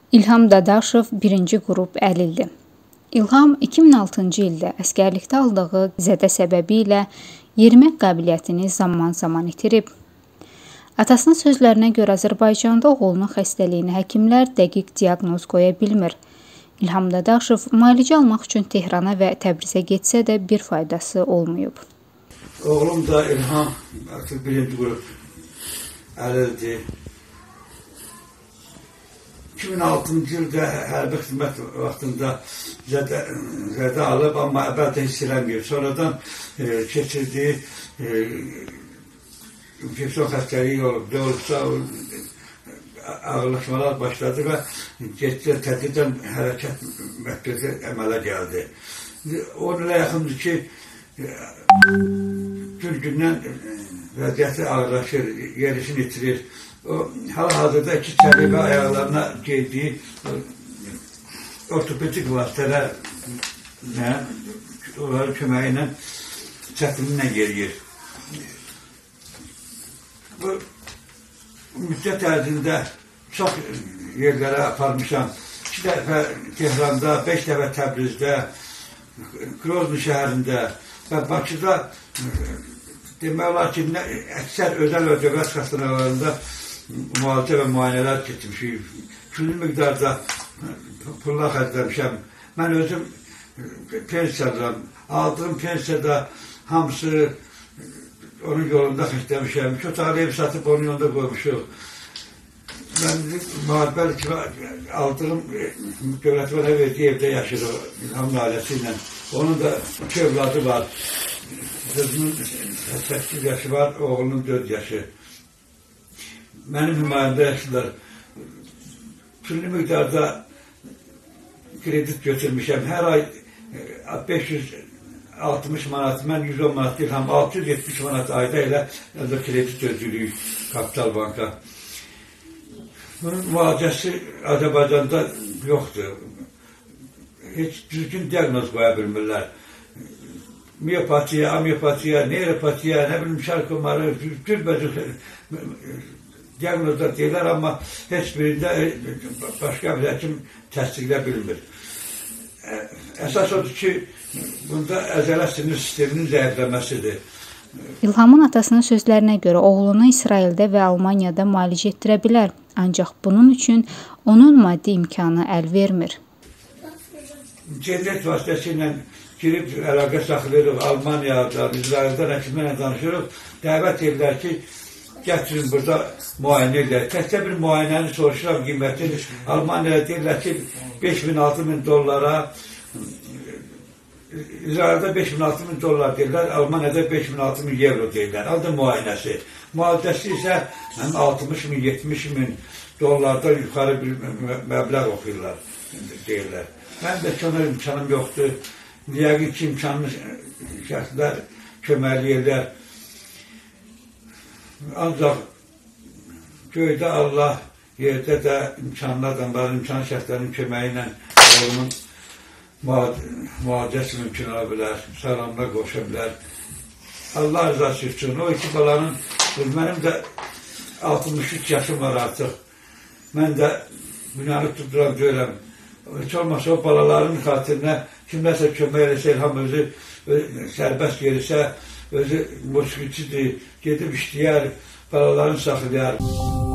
İlham Dadaşov birinci qrup əlildir. İlham 2006-cı ildə əskərlikdə aldığı zədə səbəbilə yerimək qabiliyyətini zaman-zaman itirib. Atasının sözlərinə görə Azərbaycanda oğlunun xəstəliyini həkimlər dəqiq diaqnoz qoya bilmir. İlham Dadaşov müalicə almaq üçün Tehrana və Təbrizə getsə də bir faydası olmayıb. Oğlum da İlham artıq birinci qrup əlildir. 2006-cı ildə hərbi xidmət vaxtında zədə alıb, amma əvvəldən hiss eləməyib. Sonradan keçirdiyi infeksiyon xəstəliyi olub, doğrusa ağırlaşmalar başladı və tədricən hərəkət mərkəzi əmələ gəldi. Onun ilə yaxındır ki, gün-gündən vəziyyəti ağırlaşır, yerişini itirir. O, hal-hazırda iki çəli və ayaqlarına geydiyi ortopedik vasitələrlə, onların köməyi ilə çətinliklə yeriyir. Bu müddət ərzində çox yerlərə aparmışam. 2 dəfə Tehranda, 5 dəfə Təbrizdə, Grozny şəhərində və Bakıda demək olar ki, əksər özəl və dövlət xəstəxanalarında müalicə və müayinələr keçmişik. Külli miqdarda pullar xərcləmişəm. Mən özüm pensiyadan, aldığım pensiyada hamısı onun yolunda xərcləmişəm. 2 otaqlı ev satıb onun yolunda qoymuşuq. Mən müharibəli kimi aldığım dövlət mənə verdiyi evdə yaşayır o İlhamın ailəsi ilə. Onun da 2 evladı var. Qızımın 8 yaşı var, oğlunun 4 yaşı. Mənim himayəmdə yaşlılar. Külli miqdarda kredit götürmüşəm. Hər ay 560 manat, mən 110 manat deyirəm, 670 manat ayda ilə kredit ödülüyük Kapital Banka. Bunun müalicəsi Azərbaycanda yoxdur. Heç düzgün diaqnoz qoya bilmirlər. Miyopatiya, amiopatiya, neyropatiya, nə bilim şarkomarı, cürbəcür diaqnozlar deyirlər, amma heç birində başqa bir həkim təsdiqlə bilmir. Əsas odur ki, bunda əzələ sinir sisteminin zəifləməsidir. İlhamın atasının sözlərinə görə oğlunu İsraildə və Almaniyada müalicə etdirə bilər, ancaq bunun üçün onun maddi imkanı əl vermir. İnternet vasitəsilə girib əlaqə saxlayırıq, Almaniyadan, İsraildən həkimlərlə danışırıq, dəvət edirlər ki, gətirin burada müayinə edilər. Təkcə bir müayinəni soruşuram qiyməti. Almaniyada deyirlər ki, 5.000-6.000 dollara, İsraildə 5.000-6.000 dollar deyirlər, Almaniyada 5.000-6.000 euro deyirlər. Adı müayinəsi. Müalicəsi isə 60.000-70.000 dollarda yuxarı bir məbləğ oxuyurlar, deyirlər. Mən də kənar imkanım yoxdur. Yəqin ki, imkanlı şəxslər köməkləyirlər. Ancaq göydə Allah, yerdə də imkanlı adamların, imkanlı şəxslərin köməyi ilə oğlumun müalicəsi mümkün ola bilər, sağlamlığa qoşa bilər. Allah rızası üçün, o 2 balanın, mənim də 63 yaşım var artıq. Mən də dünyanı tutduran deyirəm. Heç olmasa o balaların xatirinə kimlərsə kömək eləsə, İlham özü sərbəst yerisə, özü musiqiçidir, gedib işləyər, balalarını saxlayar.